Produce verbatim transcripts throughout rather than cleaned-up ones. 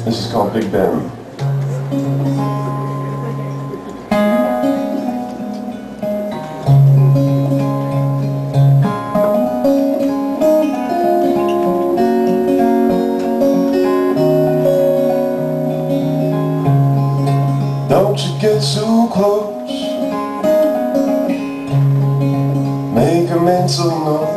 This is called Big Ben. Don't you get too close, make a mental note.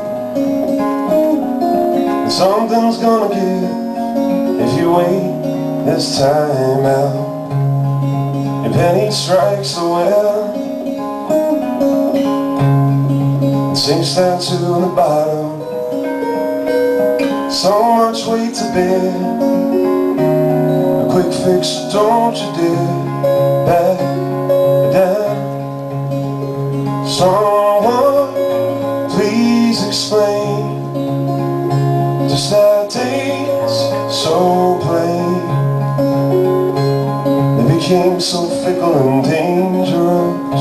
Something's gonna give if you wait this time out. Your penny strikes the well and sinks down to the bottom. So much weight to bear, a quick fix, don't you dare back down. Someone please explain just that days so plain. They became so fickle and dangerous.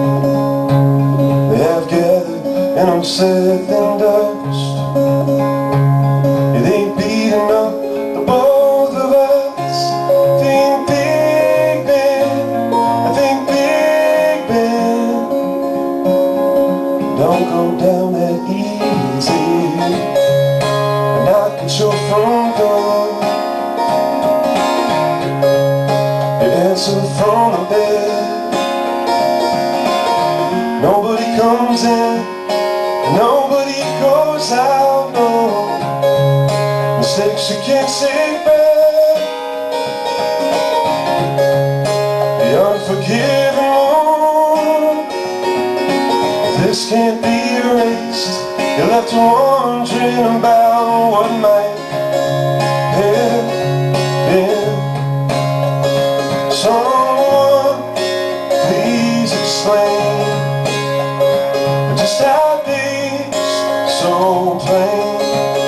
They have gathered and upset in dust. Yeah, they've beaten up the both of us. Think Big Ben, I think Big Ben. Don't go down that easy. Knock at your front door, you answer from the bed. Nobody comes in, nobody goes out, no. Mistakes you can't take back, the unforgiven one. This can't be erased. You're left wondering about what might have been. Someone please explain just how things so plain.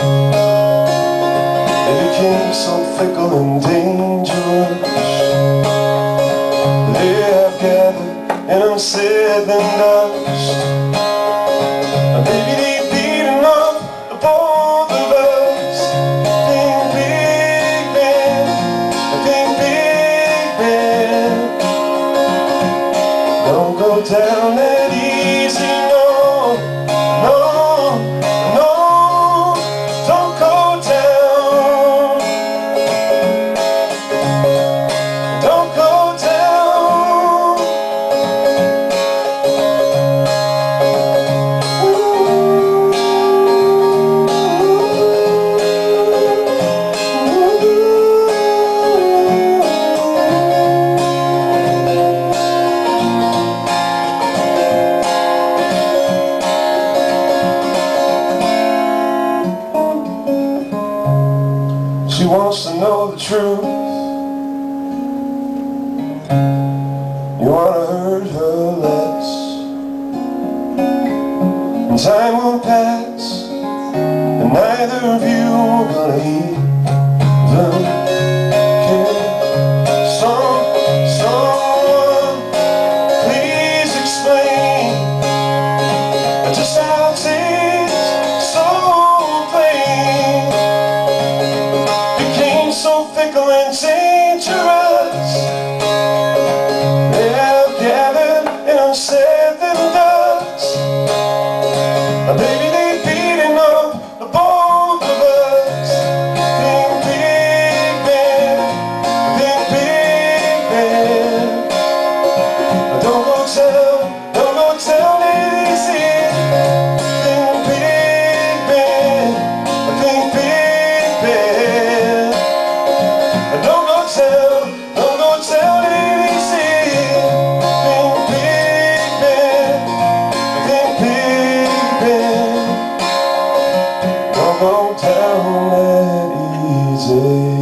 They became so fickle and dangerous. They have gathered and unsaid the dust. Maybe they've beaten up the both of us. Think Big Ben, think Big Ben. Don't go down that easy, no, no, no. Don't go down, don't go down. She wants to know the truth. You wanna hurt her less, and time will pass, and neither of you are gonna even care. Some, someone please explain just how things so plain. So fickle and dangerous. They have gathered and unsaid them dust. Baby, they've beaten up the both of us. Think Big Ben, think Big Ben. Don't go tell, don't go tell it easy. Think Big Ben, think Big Ben. Don't go tell, don't go tell it easy. Think Big Ben, think Big Ben. Don't go tell it easy.